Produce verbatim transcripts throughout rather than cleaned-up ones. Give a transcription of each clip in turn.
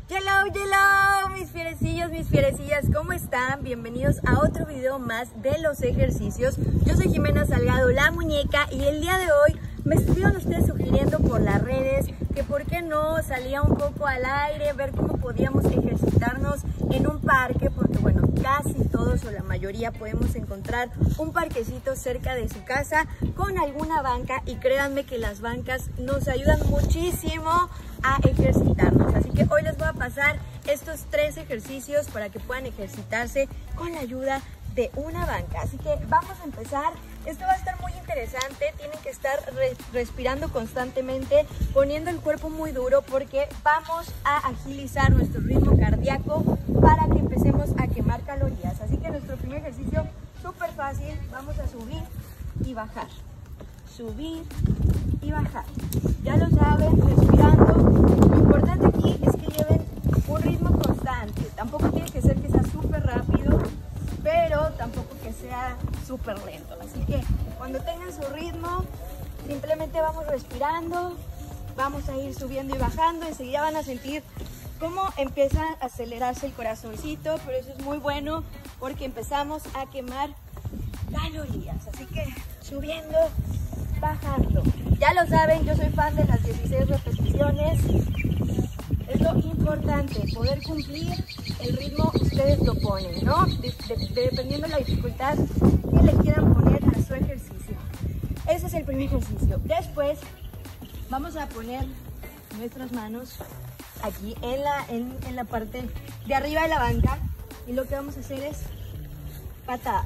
Hello, hello, mis fierecillos, mis fierecillas, ¿cómo están? Bienvenidos a otro video más de los ejercicios. Yo soy Jimena Salgado, la muñeca, y el día de hoy me estuvieron ustedes sugiriendo por las redes que por qué no salía un poco al aire, ver cómo podíamos ejercitarnos en un parque, porque bueno, casi todos o la mayoría podemos encontrar un parquecito cerca de su casa con alguna banca, y créanme que las bancas nos ayudan muchísimo a ejercitarnos. Así que hoy les voy a pasar estos tres ejercicios para que puedan ejercitarse con la ayuda de una banca. Así que vamos a empezar. Esto va a estar muy interesante. Tienen que estar re respirando constantemente, poniendo el cuerpo muy duro, porque vamos a agilizar nuestro ritmo cardíaco para que empecemos a quemar calorías. Así que nuestro primer ejercicio súper fácil. Vamos a subir y bajar, subir y bajar. Ya lo saben, respirando. Lo importante aquí es que lleven un ritmo constante. Tampoco tiene que ser que sea súper rápido, pero tampoco que sea súper lento. Así que cuando tengan su ritmo, simplemente vamos respirando, vamos a ir subiendo y bajando. Enseguida van a sentir cómo empieza a acelerarse el corazoncito, pero eso es muy bueno porque empezamos a quemar calorías. Así que subiendo, bajando. Ya lo saben, yo soy fan de las dieciséis repeticiones. Es lo importante, poder cumplir el ritmo, ustedes lo ponen, ¿no? De, de, de, dependiendo de la dificultad que le quieran poner a su ejercicio. Ese es el primer ejercicio. Después vamos a poner nuestras manos aquí en la, en, en la parte de arriba de la banca, y lo que vamos a hacer es patadas.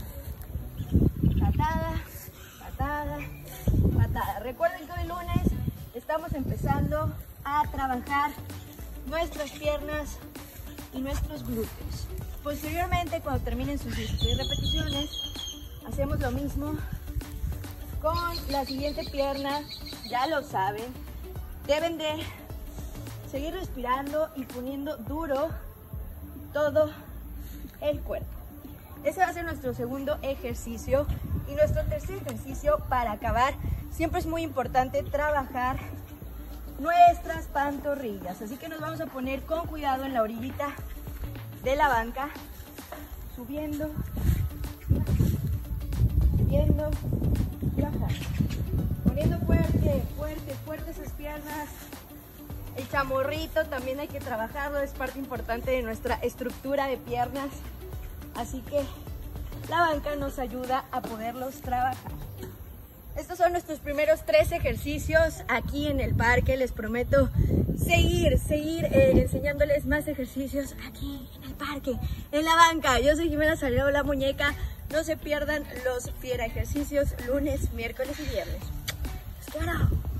Patadas, patadas, patadas. Recuerden que hoy lunes estamos empezando a trabajar nuestras piernas y nuestros glúteos. Posteriormente, cuando terminen sus dieciséis repeticiones, hacemos lo mismo con la siguiente pierna. Ya lo saben, deben de seguir respirando y poniendo duro todo el cuerpo. Ese va a ser nuestro segundo ejercicio. Y nuestro tercer ejercicio, para acabar, siempre es muy importante trabajar nuestras pantorrillas. Así que nos vamos a poner con cuidado en la orillita de la banca, subiendo, subiendo y bajando, poniendo fuerte, fuerte, fuerte esas piernas. El chamorrito también hay que trabajarlo, es parte importante de nuestra estructura de piernas. Así que la banca nos ayuda a poderlos trabajar. Estos son nuestros primeros tres ejercicios aquí en el parque. Les prometo seguir, seguir eh, enseñándoles más ejercicios aquí en el parque, en la banca. Yo soy Jimena Salgado, la muñeca. No se pierdan los fiera ejercicios lunes, miércoles y viernes. ¡Hasta ahora!